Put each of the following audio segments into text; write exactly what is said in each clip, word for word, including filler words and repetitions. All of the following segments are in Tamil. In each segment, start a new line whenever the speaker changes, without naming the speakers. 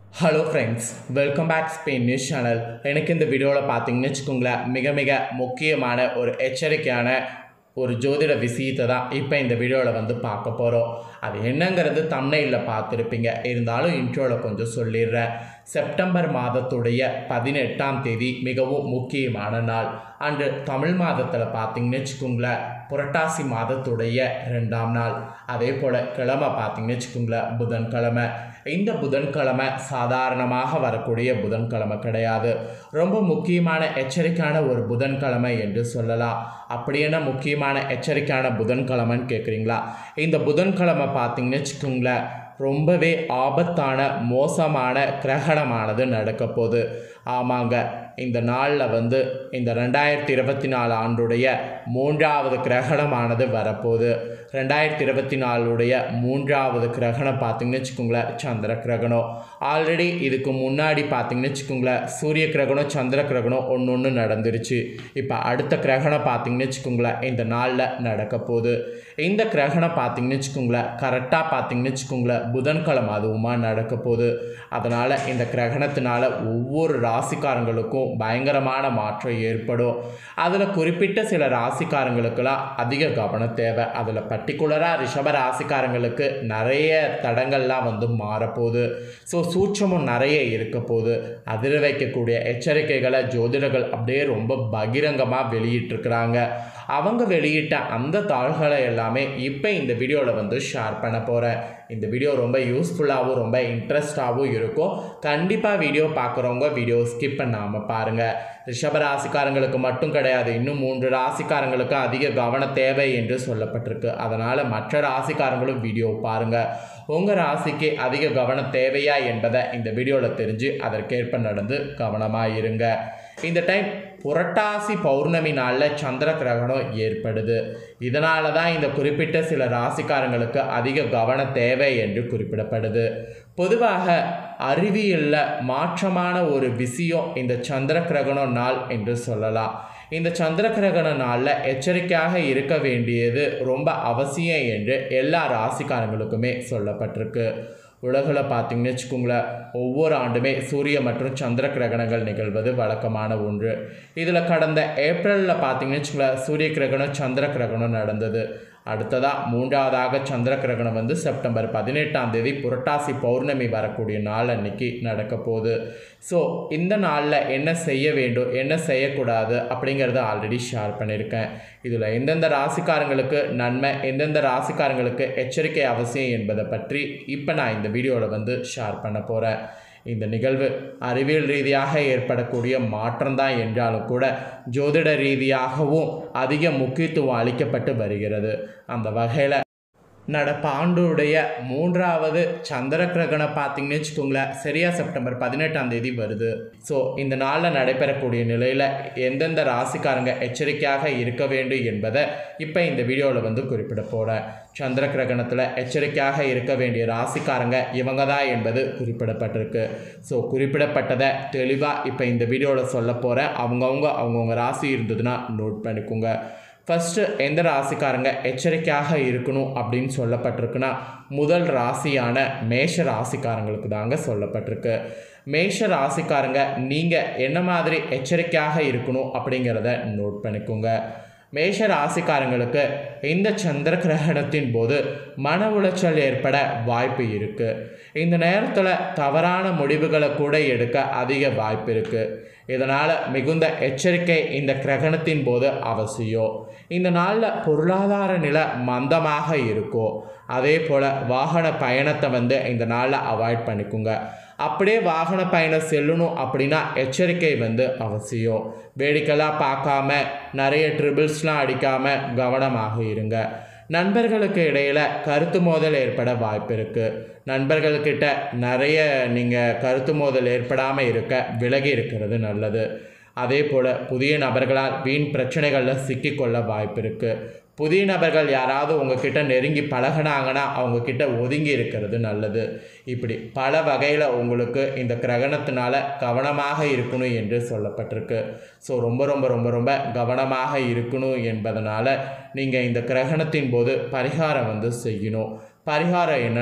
Hello friends, welcome back Spain news channel. எனக்கு இந்த வீடியோவில் பார்த்தீங்கன்னு வச்சுக்கோங்களேன், மிக மிக முக்கியமான ஒரு எச்சரிக்கையான ஒரு ஜோதிட விஷயத்தை தான் இப்போ இந்த வீடியோவில் வந்து பார்க்க போகிறோம். அது என்னங்கிறது தம்ப்நெயிலில் பார்த்துருப்பீங்க. இருந்தாலும் இன்ட்ரோவில் கொஞ்சம் சொல்லிடுறேன். செப்டம்பர் மாதத்துடைய பதினெட்டாம் தேதி மிகவும் முக்கியமான நாள். அன்று தமிழ் மாதத்தில் பார்த்தீங்கன்னு வச்சுக்கோங்களேன், புரட்டாசி மாதத்துடைய ரெண்டாம் நாள். அதே போல் கிழமை பார்த்தீங்கன்னு வச்சுக்கோங்களேன், புதன்கிழமை. இந்த புதன்கிழமை சாதாரணமாக வரக்கூடிய புதன்கிழமை கிடையாது. ரொம்ப முக்கியமான எச்சரிக்கையான ஒரு புதன்கிழமை என்று சொல்லலாம். அப்படி என்ன முக்கியமான எச்சரிக்கையான புதன்கிழமைன்னு கேட்குறீங்களா? இந்த புதன்கிழமை பார்த்தீங்கன்னு வச்சுக்கோங்களேன், ரொம்பவே ஆபத்தான மோசமான கிரகணமானது நடக்க போகுது. ஆமாங்க, இந்த நாளில் வந்து இந்த ரெண்டாயிரத்தி இருபத்தி நாலு ஆண்டுடைய மூன்றாவது கிரகணமானது வரப்போகுது. ரெண்டாயிரத்தி இருபத்தி நாலுடைய மூன்றாவது கிரகணம் பார்த்திங்கன்னு வச்சுக்கோங்களேன், சந்திர கிரகணம். ஆல்ரெடி இதுக்கு முன்னாடி பார்த்திங்கன்னு வச்சுக்கோங்களேன், சூரிய கிரகணம் சந்திர கிரகணம் ஒன்று ஒன்று நடந்துருச்சு. இப்போ அடுத்த கிரகணம் பார்த்திங்கன்னு வச்சுக்கோங்களேன், இந்த நாளில் நடக்க போகுது. இந்த கிரகணம் பார்த்திங்கன்னு வச்சுக்கோங்களேன், கரெக்டாக பார்த்திங்கன்னு வச்சுக்கோங்களேன், புதன்கிழமை அதுவுமா நடக்க போகுது. அதனால் இந்த கிரகணத்தினால ஒவ்வொரு ராசிக்காரங்களுக்கும் பயங்கரமான மாற்றம் ஏற்படும். அதில் குறிப்பிட்ட சில ராசிக்காரங்களுக்கெல்லாம் அதிக கவனம் தேவை. அதில் பர்டிகுலராக ரிஷப ராசிக்காரங்களுக்கு நிறைய தடங்கள்லாம் வந்து மாறப்போகுது. ஸோ சூட்சமும் நிறைய இருக்க போகுது. அதிர வைக்கக்கூடிய எச்சரிக்கைகளை ஜோதிடர்கள் அப்படியே ரொம்ப பகிரங்கமாக வெளியிட்டிருக்கிறாங்க. அவங்க வெளியிட்ட அந்த தாள்களை எல்லாமே இப்போ இந்த வீடியோவில் வந்து ஷேர் பண்ண போகிறேன். இந்த வீடியோ ரொம்ப யூஸ்ஃபுல்லாகவும் ரொம்ப இன்ட்ரெஸ்டாகவும் இருக்கும். கண்டிப்பாக வீடியோ பார்க்குறவங்க வீடியோ ஸ்கிப் பண்ணாமல் பாருங்கள். ரிஷப ராசிக்காரங்களுக்கு மட்டும் கிடையாது, இன்னும் மூன்று ராசிக்காரங்களுக்கு அதிக கவனம் தேவை என்று சொல்லப்பட்டிருக்கு. அதனால் மற்ற ராசிக்காரங்களும் வீடியோ பாருங்கள். உங்கள் ராசிக்கு அதிக கவனம் தேவையா என்பதை இந்த வீடியோவில் தெரிஞ்சு அதற்கேற்ப நடந்து கவனமாக இருங்க. இந்த டைம் புரட்டாசி பௌர்ணமி நாளில் சந்திர கிரகணம் ஏற்படுது. இதனால தான் இந்த குறிப்பிட்ட சில ராசிக்காரங்களுக்கு அதிக கவனம் தேவை என்று குறிப்பிடப்படுது. பொதுவாக அறிவியலில் மாற்றமான ஒரு விஷயம் இந்த சந்திர கிரகணம் நாள் என்று சொல்லலாம். இந்த சந்திர கிரகண நாளில் எச்சரிக்கையாக இருக்க வேண்டியது ரொம்ப அவசியம் என்று எல்லா ராசிக்காரங்களுக்குமே சொல்லப்பட்டிருக்கு. உலகில் பார்த்திங்கன்னு வச்சுக்கோங்களேன், ஒவ்வொரு ஆண்டுமே சூரிய மற்றும் சந்திர கிரகணங்கள் நிகழ்வது வழக்கமான ஒன்று. இதில் கடந்த ஏப்ரலில் பார்த்திங்கன்னு வச்சுக்கோங்களேன், சூரிய கிரகணம் சந்திர கிரகணம் நடந்தது. அடுத்ததாக மூன்றாவதாக சந்திர கிரகணம் வந்து செப்டம்பர் பதினெட்டாம் தேதி புரட்டாசி பௌர்ணமி வரக்கூடிய நாள் அன்னைக்கு நடக்க போகுது. ஸோ இந்த நாளில் என்ன செய்ய வேண்டும், என்ன செய்யக்கூடாது அப்படிங்கிறத ஆல்ரெடி ஷேர் பண்ணியிருக்கேன். இதில் எந்தெந்த ராசிக்காரங்களுக்கு நன்மை, எந்தெந்த ராசிக்காரங்களுக்கு எச்சரிக்கை அவசியம் என்பதை பற்றி இப்போ நான் இந்த வீடியோவில் வந்து ஷேர் பண்ண போகிறேன். இந்த நிகழ்வு அறிவியல் ரீதியாக ஏற்படக்கூடிய மாற்றம்தான் என்றாலும் கூட ஜோதிட ரீதியாகவும் அதிக முக்கியத்துவம் அளிக்கப்பட்டு வருகிறது. அந்த வகையில் நடப்பு ஆண்டுடைய மூன்றாவது சந்திர கிரகணம் பார்த்திங்கன்னு வச்சுக்கோங்களேன், சரியாக செப்டம்பர் பதினெட்டாம் தேதி வருது. ஸோ இந்த நாளில் நடைபெறக்கூடிய நிலையில் எந்தெந்த ராசிக்காரங்க எச்சரிக்கையாக இருக்க வேண்டும் என்பதை இப்போ இந்த வீடியோவில் வந்து குறிப்பிட போகிறேன். சந்திர கிரகணத்தில் எச்சரிக்கையாக இருக்க வேண்டிய ராசிக்காரங்க இவங்க தான் என்பது குறிப்பிடப்பட்டிருக்கு. ஸோ குறிப்பிடப்பட்டதை தெளிவாக இப்போ இந்த வீடியோவில் சொல்ல போகிறேன். அவங்கவுங்க அவங்கவுங்க ராசி இருந்ததுன்னா நோட் பண்ணிக்கோங்க. ஃபஸ்ட்டு எந்த ராசிக்காரங்க எச்சரிக்கையாக இருக்கணும் அப்படின்னு சொல்லப்பட்டிருக்குன்னா, முதல் ராசியான மேஷ ராசிக்காரங்களுக்கு தாங்க சொல்லப்பட்டிருக்கு. மேஷ ராசிக்காரங்க நீங்கள் என்ன மாதிரி எச்சரிக்கையாக இருக்கணும் அப்படிங்கிறத நோட் பண்ணிக்கோங்க. மேஷ ராசிக்காரங்களுக்கு இந்த சந்திர கிரகணத்தின் போது மன உளைச்சல் ஏற்பட வாய்ப்பு இருக்குது. இந்த நேரத்தில் தவறான முடிவுகளை கூட எடுக்க அதிக வாய்ப்பு இருக்குது. இதனால் மிகுந்த எச்சரிக்கை இந்த கிரகணத்தின் போது அவசியம். இந்த நாளில் பொருளாதார நிலை மந்தமாக இருக்கும். அதே போல் வாகன பயணத்தை வந்து இந்த நாளில் அவாய்ட் பண்ணிக்கோங்க. அப்படியே வாகன பயணம் செல்லணும் அப்படின்னா எச்சரிக்கை வந்து அவசியம். வேடிக்கைலாம் பார்க்காம நிறைய ட்ரிபிள்ஸ்லாம் அடிக்காமல் கவனமாக இருங்க. நண்பர்களுக்கு இடையில் கருத்து மோதல் ஏற்பட வாய்ப்பு இருக்குது. நண்பர்கள்கிட்ட நிறைய நீங்கள் கருத்து மோதல் ஏற்படாமல் இருக்க விலகி இருக்கிறது நல்லது. அதே போல் புதிய நபர்களால் வீண் பிரச்சனைகளில் சிக்கிக்கொள்ள வாய்ப்பு இருக்குது. புதிய நபர்கள் யாராவது உங்ககிட்ட நெருங்கி பழகினாங்கன்னா அவங்கக்கிட்ட ஒதுங்கி இருக்கிறது நல்லது. இப்படி பல வகையில் உங்களுக்கு இந்த கிரகணத்தினால கவனமாக இருக்கணும் என்று சொல்லப்பட்டிருக்கு. ஸோ ரொம்ப ரொம்ப ரொம்ப ரொம்ப கவனமாக இருக்கணும் என்பதனால் நீங்கள் இந்த கிரகணத்தின் போது பரிகாரம் வந்து செய்யணும். பரிகாரம் என்னென்னா,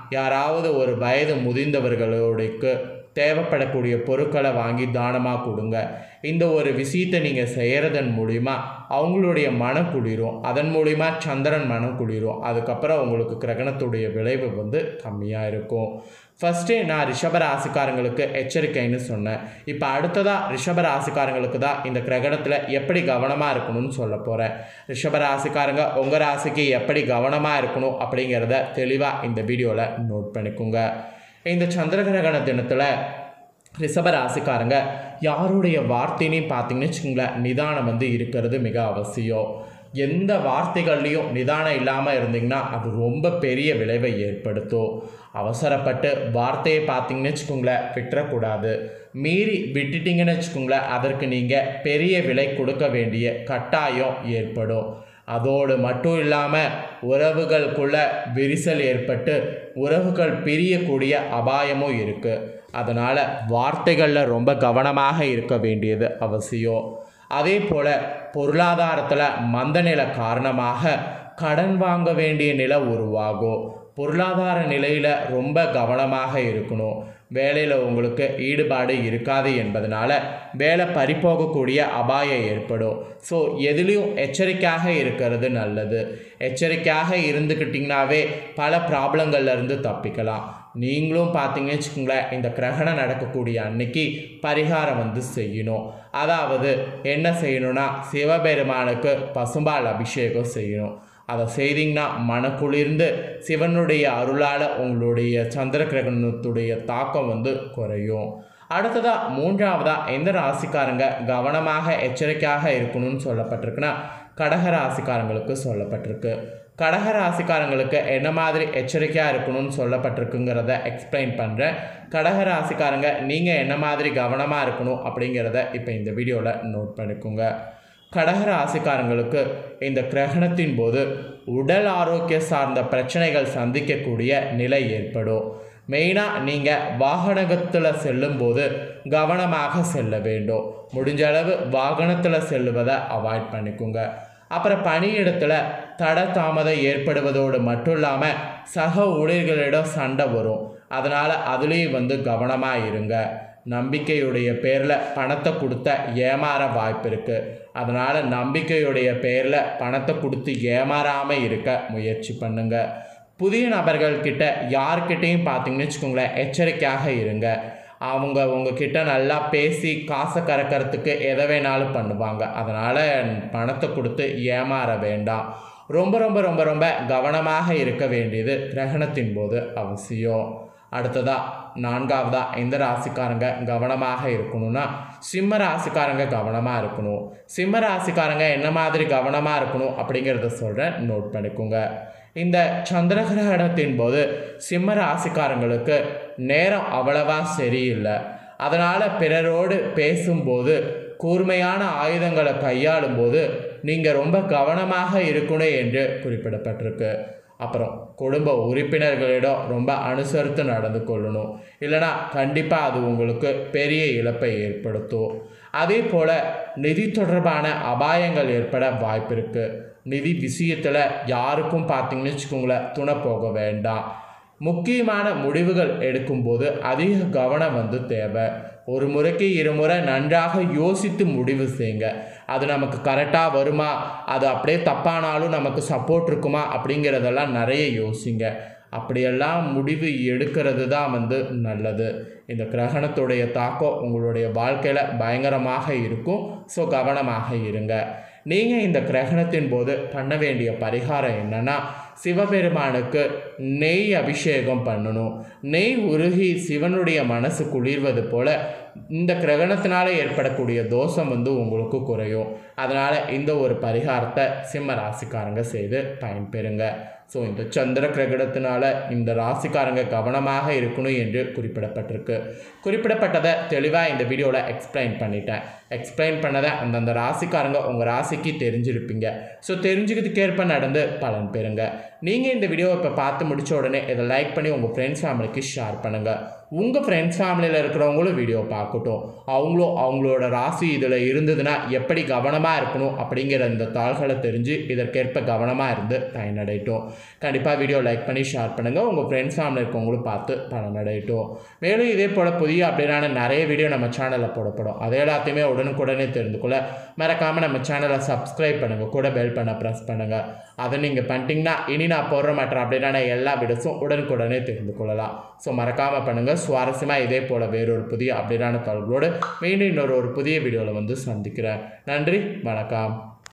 யாராவது ஒரு வயது முதிர்ந்தவர்களுக்கு தேவைப்படக்கூடிய பொருட்களை வாங்கி தானமாக கொடுங்க. இந்த ஒரு விஷயத்தை நீங்கள் செய்கிறதன் மூலிமா அவங்களுடைய மனம் குளிரும். அதன் மூலிமா சந்திரன் மனம் குளிரும். அதுக்கப்புறம் உங்களுக்கு கிரகணத்துடைய விளைவு வந்து கம்மியாக இருக்கும். ஃபஸ்ட்டு நான் ரிஷப ராசிக்காரங்களுக்கு எச்சரிக்கைன்னு சொன்னேன். இப்போ அடுத்ததாக ரிஷப ராசிக்காரங்களுக்கு தான் இந்த கிரகணத்தில் எப்படி கவனமாக இருக்கணும்னு சொல்ல போகிறேன். ரிஷப ராசிக்காரங்க உங்கள் ராசிக்கு எப்படி கவனமாக இருக்கணும் அப்படிங்கிறத தெளிவாக இந்த வீடியோவில் நோட் பண்ணிக்கோங்க. இந்த சந்திர கிரகண தினத்தில் ரிஷப ராசிக்காரங்க யாருடைய வார்த்தையும் பார்த்தீங்கன்னு வச்சுக்கோங்களேன், நிதானம் வந்து இருக்கிறது மிக அவசியம். எந்த வார்த்தைகள்லையும் நிதானம் இல்லாமல் இருந்தீங்கன்னா அது ரொம்ப பெரிய விளைவை ஏற்படுத்தும். அவசரப்பட்டு வார்த்தையை பார்த்தீங்கன்னு வச்சுக்கோங்களேன் விட்டுறக்கூடாது. மீறி விட்டுட்டிங்கன்னு வச்சுக்கோங்களேன் அதற்கு நீங்கள் பெரிய விலை கொடுக்க வேண்டிய கட்டாயம் ஏற்படும். அதோடு மட்டும் இல்லாமல் உறவுகளுக்குள்ள விரிசல் ஏற்பட்டு உறவுகள் பிரியக்கூடிய அபாயமும் இருக்குது. அதனால் வார்த்தைகளில் ரொம்ப கவனமாக இருக்க வேண்டியது அவசியம். அதே போல் பொருளாதாரத்தில் மந்த நிலை காரணமாக கடன் வாங்க வேண்டிய நிலை உருவாகும். பொருளாதார நிலையில் ரொம்ப கவனமாக இருக்கணும். வேலையில் உங்களுக்கு ஈடுபாடு இருக்காது என்பதனால வேலை பறிப்போகக்கூடிய அபாயம் ஏற்படும். ஸோ எதுலேயும் எச்சரிக்கையாக இருக்கிறது நல்லது. எச்சரிக்கையாக இருந்துக்கிட்டிங்கனாவே பல ப்ராப்ளங்கள்லேருந்து தப்பிக்கலாம். நீங்களும் பார்த்தீங்கன்னு வச்சுக்கோங்களேன் இந்த கிரகணம் நடக்கக்கூடிய அன்னைக்கு பரிகாரம் வந்து செய்யணும். அதாவது என்ன செய்யணும்னா சிவபெருமானுக்கு பசும்பால் அபிஷேகம் செய்யணும். அதை செய்தீங்கன்னா மனக்குளிர்ந்து சிவனுடைய அருளால் உங்களுடைய சந்திர கிரகணத்துடைய தாக்கம் வந்து குறையும். அடுத்ததாக மூன்றாவதாக எந்த ராசிக்காரங்க கவனமாக எச்சரிக்கையாக இருக்கணும்னு சொல்லப்பட்டிருக்குன்னா கடக ராசிக்காரங்களுக்கு சொல்லப்பட்டிருக்கு. கடக ராசிக்காரங்களுக்கு என்ன மாதிரி எச்சரிக்கையாக இருக்கணும்னு சொல்லப்பட்டிருக்குங்கிறத எக்ஸ்பிளைன் பண்ணுறேன். கடக ராசிக்காரங்க நீங்கள் என்ன மாதிரி கவனமாக இருக்கணும் அப்படிங்கிறத இப்போ இந்த வீடியோவில் நோட் பண்ணிக்கோங்க. கடக ராசிக்காரங்களுக்கு இந்த கிரகணத்தின் போது உடல் ஆரோக்கிய சார்ந்த பிரச்சனைகள் சந்திக்கக்கூடிய நிலை ஏற்படும். மெயினாக நீங்கள் வாகனத்தில் செல்லும்போது கவனமாக செல்ல வேண்டும். முடிஞ்ச அளவு வாகனத்தில் செல்லுவதை அவாய்ட் பண்ணிக்கோங்க. அப்புறம் பணியிடத்தில் தட தாமதம் ஏற்படுவதோடு மட்டும் இல்லாமல் சக ஊழியர்களிடம் சண்டை வரும். அதனால் அதுலேயும் வந்து கவனமாக இருங்க. நம்பிக்கையுடைய பேரில் பணத்தை கொடுத்த ஏமாற வாய்ப்பு இருக்குது. அதனால் நம்பிக்கையுடைய பேரில் பணத்தை கொடுத்து ஏமாறாமல் இருக்க முயற்சி பண்ணுங்கள். புதிய நபர்கள்கிட்ட யார்கிட்டையும் பார்த்தீங்கன்னு வச்சுக்கோங்களேன் எச்சரிக்கையாக இருங்க. அவங்க உங்ககிட்ட நல்லா பேசி காசை கறக்கிறதுக்கு எதை வேணாலும் பண்ணுவாங்க. அதனால் பணத்தை கொடுத்து ஏமாற வேண்டாம். ரொம்ப ரொம்ப ரொம்ப ரொம்ப கவனமாக இருக்க வேண்டியது கிரகணத்தின் போது அவசியம். அடுத்ததாக நான்காவதாக எந்த ராசிக்காரங்க கவனமாக இருக்கணும்னா சிம்ம ராசிக்காரங்க கவனமாக இருக்கணும். சிம்ம ராசிக்காரங்க என்ன மாதிரி கவனமாக இருக்கணும் அப்படிங்கிறத சொல்கிறேன், நோட் பண்ணிக்கோங்க. இந்த சந்திர கிரகணத்தின் போது சிம்ம ராசிக்காரங்களுக்கு நேரம் அவ்வளவா சரியில்லை. அதனால் பிறரோடு பேசும்போது கூர்மையான ஆயுதங்களை கையாளும் போது நீங்கள் ரொம்ப கவனமாக இருக்கணும் என்று குறிப்பிடப்பட்டிருக்கு. அப்புறம் குடும்ப உறுப்பினர்களிடம் ரொம்ப அனுசரித்து நடந்து கொள்ளணும். இல்லைனா கண்டிப்பாக அது உங்களுக்கு பெரிய இழப்பை ஏற்படுத்தும். அதே போல் நிதி தொடர்பான அபாயங்கள் ஏற்பட வாய்ப்பு இருக்குது. நிதி விஷயத்தில் யாருக்கும் பார்த்தீங்கன்னு வச்சுக்கோங்களேன் துணை போக வேண்டாம். முக்கியமான முடிவுகள் எடுக்கும்போது அதிக கவனம் வந்து தேவை. ஒரு முறைக்கு இருமுறை நன்றாக யோசித்து முடிவு செய்யுங்க. அது நமக்கு கரெக்டாக வருமா, அது அப்படியே தப்பானாலும் நமக்கு சப்போர்ட் இருக்குமா அப்படிங்கிறதெல்லாம் நிறைய யோசிங்க. அப்படியெல்லாம் முடிவு எடுக்கிறது தான் வந்து நல்லது. இந்த கிரகணத்துடைய தாக்கம் உங்களுடைய வாழ்க்கையில் பயங்கரமாக இருக்கும். ஸோ கவனமாக இருங்க. நீங்கள் இந்த கிரகணத்தின் போது பண்ண வேண்டிய பரிகாரம் என்னென்னா சிவபெருமானுக்கு நெய் அபிஷேகம் பண்ணணும். நெய் உருகி சிவனுடைய மனசு குளிர்வது போல் இந்த கிரகணத்தினால ஏற்படக்கூடிய தோஷம் வந்து உங்களுக்கு குறையும். அதனால் இந்த ஒரு பரிகாரத்தை சிம்ம ராசிக்காரங்க செய்து பயன்பெறுங்க. ஸோ இந்த சந்திர கிரகணத்தினால இந்த ராசிக்காரங்க கவனமாக இருக்கணும் என்று குறிப்பிடப்பட்டிருக்கு. குறிப்பிடப்பட்டதை தெளிவாக இந்த வீடியோவில் எக்ஸ்பிளைன் பண்ணிட்டேன். எக்ஸ்பிளைன் பண்ணதை அந்தந்த ராசிக்காரங்க உங்கள் ராசிக்கு தெரிஞ்சிருப்பீங்க. ஸோ தெரிஞ்சுக்கிறதுக்கேற்ப நடந்து பலன் பெறுங்க. நீங்கள் இந்த வீடியோவை இப்போ பார்த்து முடித்த உடனே இதை லைக் பண்ணி உங்கள் ஃப்ரெண்ட்ஸ் ஃபேமிலிக்கு ஷேர் பண்ணுங்கள். உங்கள் ஃப்ரெண்ட்ஸ் ஃபேமிலியில் இருக்கிறவங்களும் வீடியோ பார்க்கட்டும். அவங்களும் அவங்களோட ராசி இதில் இருந்ததுன்னா எப்படி கவனமாக இருக்கணும் அப்படிங்கிற இந்த தாள்களை தெரிஞ்சு இதற்கேற்ப கவனமாக இருந்து பயனடையட்டும். கண்டிப்பாக வீடியோ லைக் பண்ணி ஷேர் பண்ணுங்கள். உங்கள் ஃப்ரெண்ட்ஸ் ஃபேமிலி இருக்கவங்களும் பார்த்து பலனடையட்டும். மேலும் இதே போல் புதிய அப்படின்னா நிறைய வீடியோ நம்ம சேனலில் போடப்படும். அதை எல்லாத்தையுமே உடனுக்குடனே தெரிந்து கொள்ள மறக்காமல் நம்ம சேனலை சப்ஸ்கிரைப் பண்ணுங்கள். கூட பெல் பண்ண ப்ரெஸ் பண்ணுங்கள். அதை நீங்கள் பண்ணிட்டீங்கன்னா இனி நான் போடுற மாட்டேன் அப்படின்னா எல்லா வீடியோஸும் உடனுக்குடனே தெரிந்து கொள்ளலாம். ஸோ மறக்காமல் பண்ணுங்கள். சுவாரஸ்யமாக இதே போல் வேறொரு புதிய அப்படின்னா தகவலோடு மீண்டும் இன்னொரு ஒரு புதிய வீடியோவில் வந்து சந்திக்கிறேன். நன்றி, வணக்கம்.